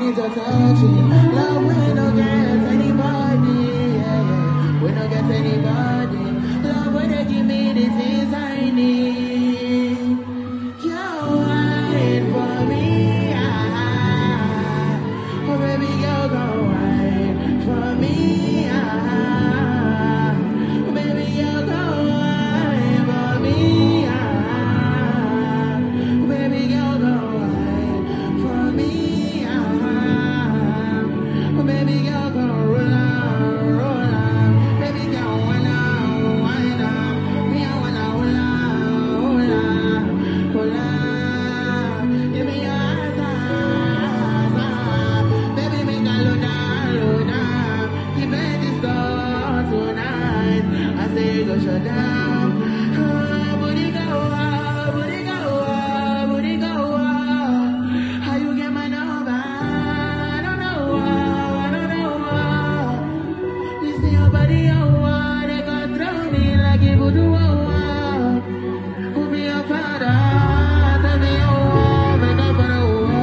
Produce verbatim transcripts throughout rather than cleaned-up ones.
need to touch it. Love, we don't get anybody. Yeah, yeah. We don't get anybody. Love, when they give me the things I need. You're waiting for me. Ah, oh, baby, you're gonna wait for me. Ah, oh, baby, you're gonna wait for me. Ah, oh, baby, you're gonna wait for me. Ah, oh, baby, you're gonna roll on, roll on. Baby, girl, wanna, wanna. Me, I wanna roll on, roll on, roll on. Give me your eyes, eyes, eyes. Baby, make a load down, load down. Keep it this door tonight. I say go shut down. Ah, booty go, ah, booty go, ah, booty go, ah. How you get my number? I don't know, ah, I don't know, ah. You see your body, oh, ah, they gon' throw me like it would do, oh, ah. Who be your father? Tell me, oh, ah, make up for the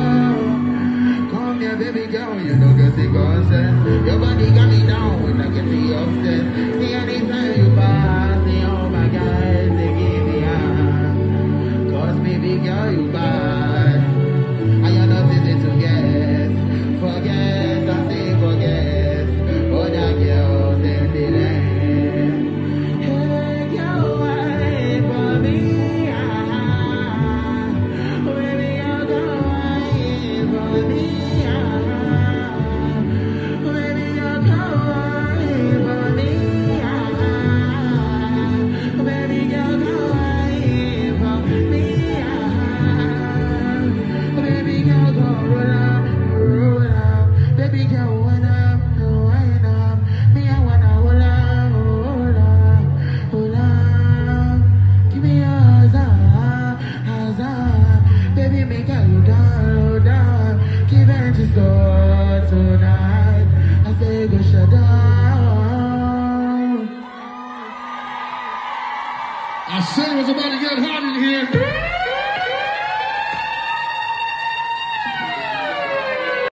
war. Come here, baby girl, you know get the consent. Your body got me down when I get to your obsessed. See anytime you pass, see all my guys, they give me a. Cause baby girl, you bad. And you're not easy to get. Forget, I say forget. Other girls in the land. Hey, girl, wait for me. Ah, oh, baby, you're gonna wait for me. Ah, oh, baby, you're gonna wait for me. Ah, oh, baby, you're gonna wait for me. Ah, oh, baby, girl, go roll up, roll up. Baby girl, wind up, wind up. Me, I wanna roll up, roll up, roll up. Give me your hazard, hazard. Baby, make a load down, load down. Give it to store tonight. I say go shut down. I said it was about to get hot in here.